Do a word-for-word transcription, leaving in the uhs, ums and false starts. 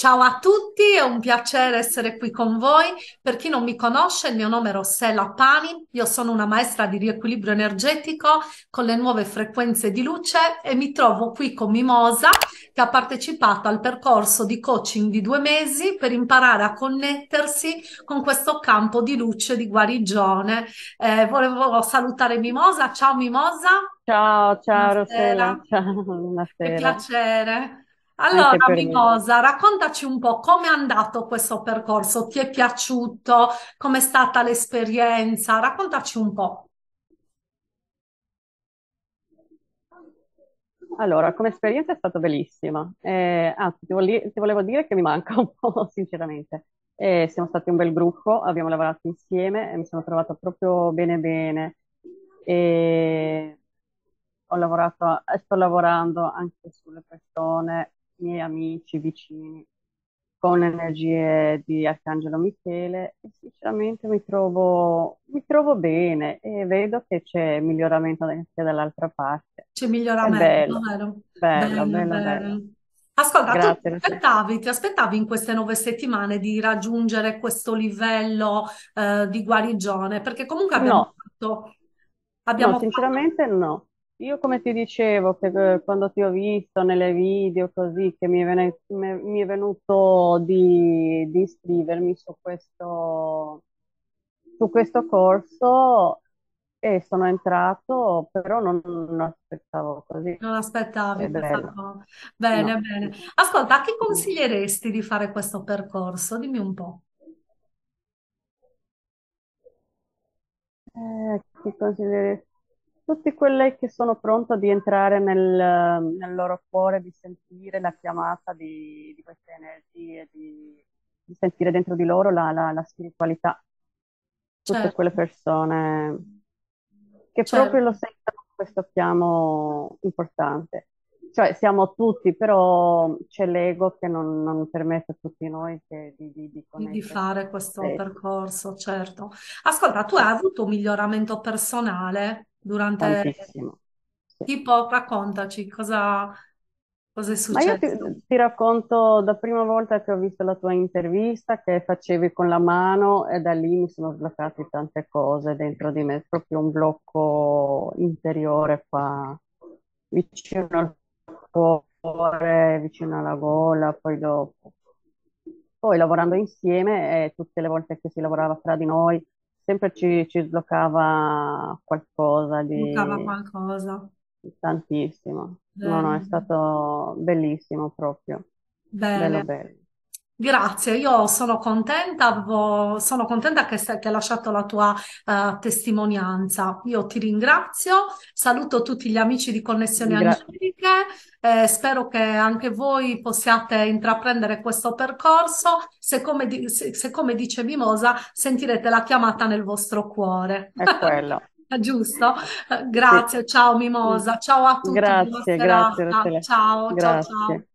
Ciao a tutti, è un piacere essere qui con voi. Per chi non mi conosce, il mio nome è Rossella Pani, io sono una maestra di riequilibrio energetico con le nuove frequenze di luce e mi trovo qui con Mimosa che ha partecipato al percorso di coaching di due mesi per imparare a connettersi con questo campo di luce di guarigione. Eh, volevo salutare Mimosa. Ciao Mimosa. Ciao, ciao Rossella, Buonasera. ciao, Che buonasera, piacere. anche Allora, per me. Mimosa, raccontaci un po' come è andato questo percorso, ti è piaciuto, com'è stata l'esperienza, raccontaci un po'. Allora, come esperienza è stata bellissima. Eh, anzi, ti, vole- ti volevo dire che mi manca un po', sinceramente. Eh, siamo stati un bel gruppo, abbiamo lavorato insieme e mi sono trovata proprio bene bene. E ho lavorato, e sto lavorando anche sulle persone, miei amici, vicini, con energie di Arcangelo Michele e sinceramente mi trovo, mi trovo bene e vedo che c'è miglioramento anche dall'altra parte. C'è È miglioramento, bello, vero? bello, Bene, bello, bello. bene. Ascolta, tu ti Grazie. Rosy. aspettavi, ti aspettavi in queste nove settimane di raggiungere questo livello eh, di guarigione? Perché comunque abbiamo No, fatto, no, abbiamo fatto, sinceramente no. Io come ti dicevo, che eh, quando ti ho visto nelle video così, che mi è, vene- mi mi è venuto di, di iscrivermi su questo, su questo corso e sono entrato, però non, non aspettavo così. non È aspettavi questa bello. cosa. Bene, No. bene. Ascolta, a chi Mm. consiglieresti di fare questo percorso? Dimmi un po'. Eh, ti consiglierei tutti quelli che sono pronti di entrare nel, nel loro cuore, di sentire la chiamata di, di queste energie, di, di sentire dentro di loro la, la- la spiritualità. Tutte Certo, quelle persone che proprio certo. lo sentono questo piano importante. Cioè siamo tutti, però c'è l'ego che non, non permette a tutti noi che- di, di, di Di di connetterci fare con noi questo stessi. percorso, certo. Ascolta, tu hai Sì, avuto un miglioramento personale durante, tantissimo. Sì. tipo, raccontaci cosa, cosa è Ma io ti, successo. ti racconto da prima volta che ho visto la tua intervista che facevi con la mano e da lì mi sono sbloccate tante cose dentro di me, proprio un blocco interiore qua vicino al cuore, vicino alla gola, poi dopo. Poi lavorando insieme, e tutte le volte che si lavorava fra di noi, sempre ci, ci sbloccava qualcosa Bucava di qualcosa. tantissimo. No, no, è Bene, stato bellissimo proprio. Bello, bene. bello. Grazie, io sono contenta, avevo- sono contenta che, se- che hai lasciato la tua eh, testimonianza. Io ti ringrazio, saluto tutti gli amici di Connessioni Gra- Angeliche, eh, spero che anche voi possiate intraprendere questo percorso. Se come, di- se- se come dice Mimosa, sentirete la chiamata nel vostro cuore. è quello. Giusto? Eh, Sì. Grazie, ciao Mimosa, ciao a tutti, buona Grazie, grazie serata. Rachele. Ciao, ciao, ciao. Grazie.